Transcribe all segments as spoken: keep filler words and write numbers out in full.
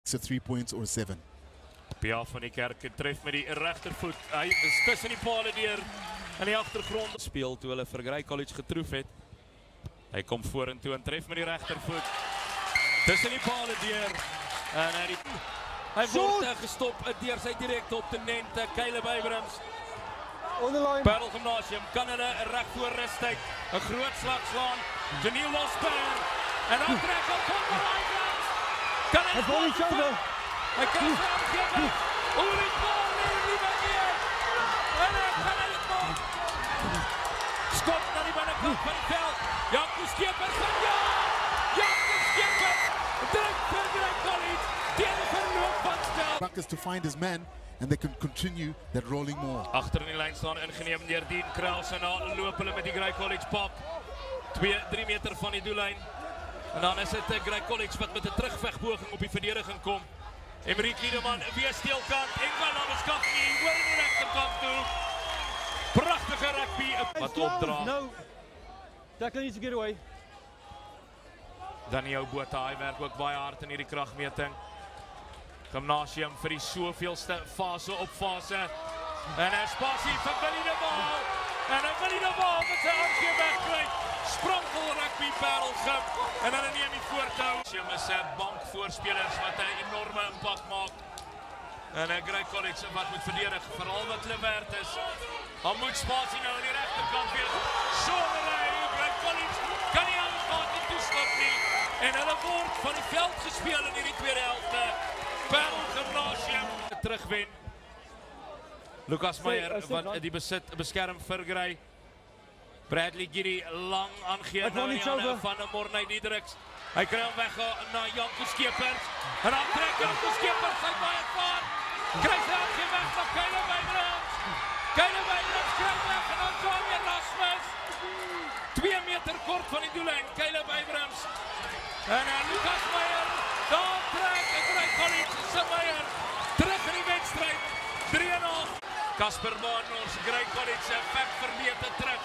So three points or seven. Paarl van die Kerk tref met die regtervoet. Hy is tussen die pale deur in die agtergrond speel toe hulle vir Grey College getroof het. Hy kom vorentoe en tref met die regtervoet. Tussen die pale deur en hy, die, hy word uh, gestop uh, deur sy direkte opponent Caleb Abrams. Paarl Gymnasium kan hulle reg voor rustyd 'n groot slag slaan. Janiel Losper en dan trek hy kom vir Abrams. Kan hy shoulder? Hy kan sy aangeven. Oor die bal neer die bal. En hy kan het maak. Skop na die binnekant van die veld. Janko Skeepers van ja! Janko Skeepers! Druk vir Grey College. Teen die verloop van spel. Practice to find his man and they can continue that rolling more. Agter in die lyn staan ingeneem deur Dean Krause en dan loop hulle met die Grey College pak. twee drie meter van die doellyn. En dan is dit 'n Grey College wat met 'n terugvegpoging op die verdediging kom. Emriek Liedeman weer steelkant. England aan beskaf nie. Hoor in die regterkant toe. Pragtige rugby wat opdra. No. Tackle needs to get away. Daniel Botha, hy werk ook baie hard in hierdie kragmeting. Gymnasium vir die soveelste fase op fase. En 'n spasie vir Billy de Waal. En 'n Billy de Waal met sy armjie wegkry. Sprankel rugby Paarl Gym. En dan neem hy voortou. Gym is 'n bank voorspelers wat 'n enorme impak maak. En 'n Grey College wat moet verdedig, veral wat hulle werd is. Dan moet spasie nou aan die regterkant weer. Somerry, Grey College kan nie aangaan en toestap nie. En hulle word van die veld gespeel in hierdie tweede helfte. Paarl Gymnasium terugwen. Lucas Meyer wat die besit beskerm vir Grey. Bradley Giri lang aangee na van Morney Diedriks. Hy kry hom weg na Janko Skeepers. En dan trek Janko Skeepers sy baie vaart. Kry sy aangee weg na Caleb Abrams. Caleb Abrams kry weg en dan John Erasmus. Twee meter kort van die doellyn. Caleb Abrams. En uh, Lucas Meyer. Daar trek Grey College se Meyer. Terug in die wedstryd. drie en 'n half. Casper Baan, ons Grey College se veg verbeter terug.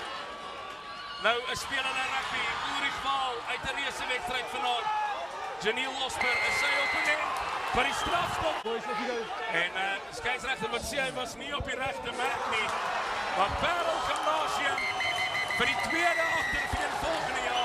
Nou een speler in rugby, Ulrich Paarl uit de reese wedstrijd vanaand. Janiel Losper is sy opponent van die strafschop. En uh, skeieregter wat sê hy was nie op die regte merk nie. Maar Paarl Gymnasium vir die tweede agterveen volgende jaar.